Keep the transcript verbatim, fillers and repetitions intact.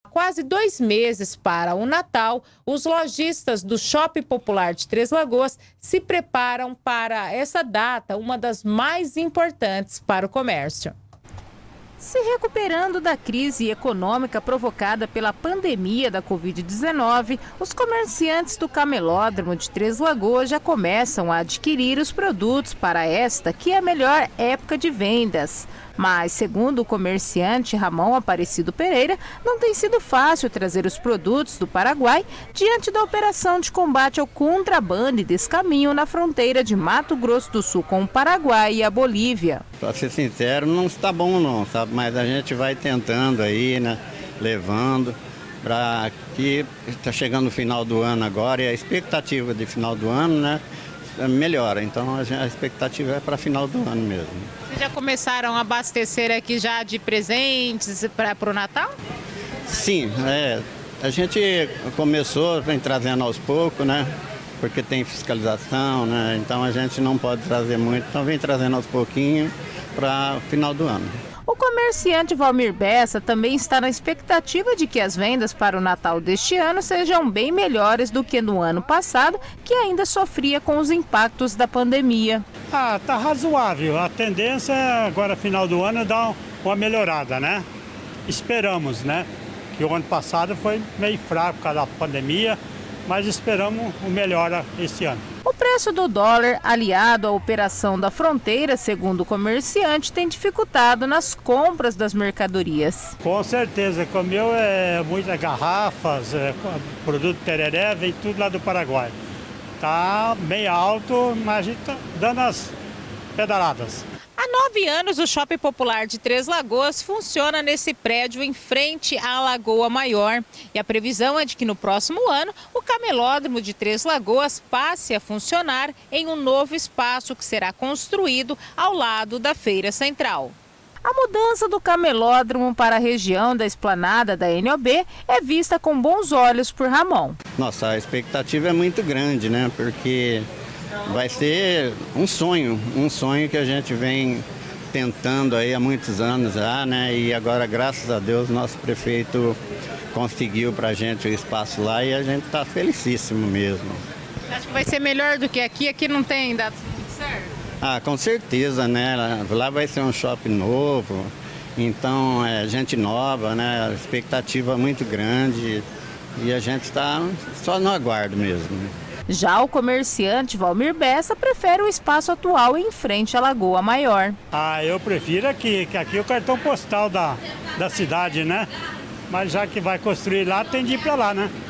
Quase dois meses para o Natal, os lojistas do Shopping Popular de Três Lagoas se preparam para essa data, uma das mais importantes para o comércio. Se recuperando da crise econômica provocada pela pandemia da covid dezenove, os comerciantes do Camelódromo de Três Lagoas já começam a adquirir os produtos para esta, que é a melhor época de vendas. Mas, segundo o comerciante Ramon Aparecido Pereira, não tem sido fácil trazer os produtos do Paraguai diante da operação de combate ao contrabando e descaminho na fronteira de Mato Grosso do Sul com o Paraguai e a Bolívia. Para ser sincero, não está bom não, sabe? Mas a gente vai tentando aí, né? Levando para que está chegando o final do ano agora e a expectativa de final do ano, né? Melhora. Então a, gente, a expectativa é para final do ano mesmo. Vocês já começaram a abastecer aqui já de presentes para o Natal? Sim, é, a gente começou, vem trazendo aos poucos, né? Porque tem fiscalização, né? Então a gente não pode trazer muito, então vem trazendo aos pouquinhos para o final do ano. O comerciante Valmir Bessa também está na expectativa de que as vendas para o Natal deste ano sejam bem melhores do que no ano passado, que ainda sofria com os impactos da pandemia. Ah, tá razoável. A tendência é agora, final do ano, dar uma melhorada, né? Esperamos, né? Que o ano passado foi meio fraco por causa da pandemia, mas esperamos o melhor esse ano. O preço do dólar, aliado à operação da fronteira, segundo o comerciante, tem dificultado nas compras das mercadorias. Com certeza, o meu é muitas garrafas, é, produto tereré, vem tudo lá do Paraguai. Tá bem alto, mas a gente tá dando as pedaladas. Há nove anos, o Shopping Popular de Três Lagoas funciona nesse prédio em frente à Lagoa Maior. E a previsão é de que no próximo ano, o Camelódromo de Três Lagoas passe a funcionar em um novo espaço que será construído ao lado da Feira Central. A mudança do Camelódromo para a região da esplanada da N O B é vista com bons olhos por Ramon. Nossa, a expectativa é muito grande, né? Porque vai ser um sonho, um sonho que a gente vem tentando aí há muitos anos já, né? E agora, graças a Deus, nosso prefeito conseguiu pra gente o espaço lá e a gente tá felicíssimo mesmo. Acho que vai ser melhor do que aqui, aqui não tem dado muito certo? Ah, com certeza, né? Lá vai ser um shopping novo, então é gente nova, né? A expectativa é muito grande e a gente está só no aguardo mesmo. Já o comerciante Valmir Bessa prefere o espaço atual em frente à Lagoa Maior. Ah, eu prefiro aqui, que aqui é o cartão postal da, da cidade, né? Mas já que vai construir lá, tem de ir para lá, né?